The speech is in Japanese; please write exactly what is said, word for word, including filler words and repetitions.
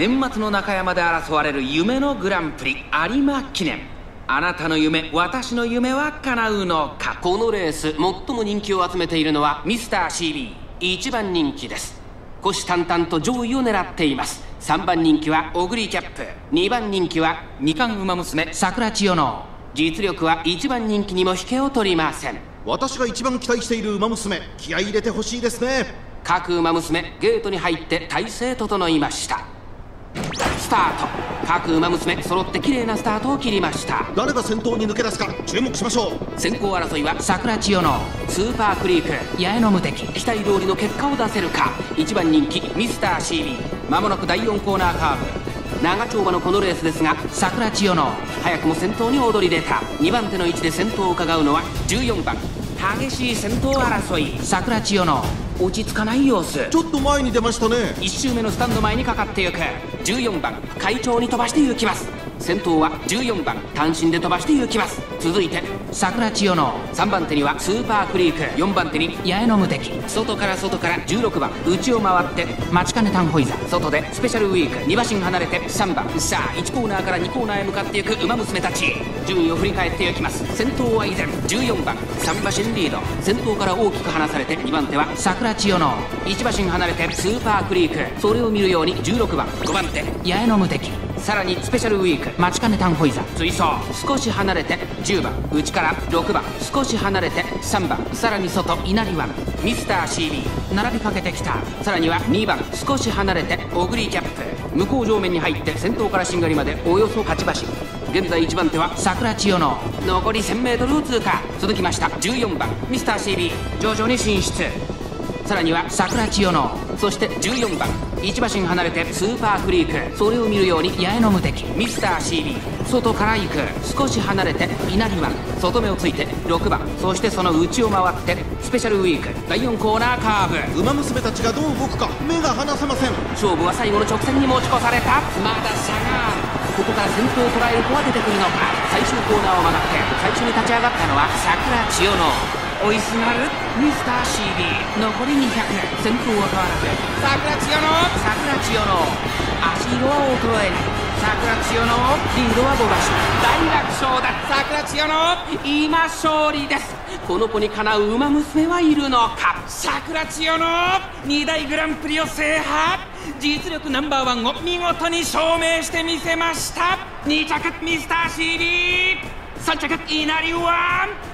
年末の中山で争われる夢のグランプリ有馬記念。あなたの夢、私の夢は叶うのか。このレース最も人気を集めているのはミスター シービー、 いちばん人気です。虎視眈々と上位を狙っています。さんばん人気はオグリキャップ、にばん人気は二冠馬娘桜千代の。実力はいちばん人気にも引けを取りません。 私が一番期待している馬娘、気合い入れてほしいですね。 各馬娘ゲートに入って体勢整いました。スタート。各馬娘揃って綺麗なスタートを切りました。 誰が先頭に抜け出すか注目しましょう。 先行争いは桜千代のスーパークリーク、八重の無敵。期待通りの結果を出せるか。いちばん人気ミスター シービー、 間もなくだいよんコーナーカーブ。長丁場のこのレースですが、桜千代の早くも先頭に躍り出た。にばん手の位置で先頭を伺うのはじゅうよんばん。激しい先頭争い。桜千代の落ち着かない様子。 ちょっと前に出ましたね。 いち周目のスタンド前にかかってゆく。じゅうよんばん快調に飛ばして行きます。先頭はじゅうよんばん単身で飛ばして行きます。続いて桜千代のさんばん手にはスーパークリーク、よんばん手に八重の無敵。外から外からじゅうろくばん内を回って待ちかねタンホイザ。外でスペシャルウィーク、に馬身離れてさんばん。さあいちコーナーからにコーナーへ向かっていく馬娘たち。順位を振り返っていきます。先頭は依然じゅうよんばんさん馬身リード。先頭から大きく離されてにばん手は桜千代のいち馬身離れてスーパークリーク。それを見るようにじゅうろくばんごばん手八重の無敵。さらにスペシャルウィーク、待ちかねタンホイザ。追走少し離れてじゅうばん、内からろくばん少し離れてさんばん。さらに外稲荷湾ミスター シービー 並びかけてきた。さらにはにばん少し離れてオグリーキャップ。向こう上面に入って先頭からしんがりまでおよそはち馬身。現在いちばん手は桜千代の残り せんメートル を通過。続きましたじゅうよんばんミスター シービー、 徐々に進出。さらには桜千代の、そしてじゅうよんばんいち馬身離れてスーパークリーク。それを見るように八重の無敵ミスター シービー。 外から行く。少し離れて稲荷湾外目をついてろくばん。そしてその内を回ってスペシャルウィークだいよんコーナーカーブ。 馬娘たちがどう動くか目が離せません。 勝負は最後の直線に持ち越された。まだ差がある。ここから先頭を捉える子は出てくるのか。最終コーナーを曲がって最初に立ち上がったのは桜千代の。追いすがるミスター シービー。 残りにひゃく。先頭は変わらず桜千代の桜千代の足色は衰えない。桜千代のリードはご馬身。大楽勝だ。桜千代の今勝利です。この子にかなう馬娘はいるのか。桜千代のに大グランプリを制覇。実力ナンバーワンを見事に証明してみせました。に着ミスター シービー、 さん着稲荷湾。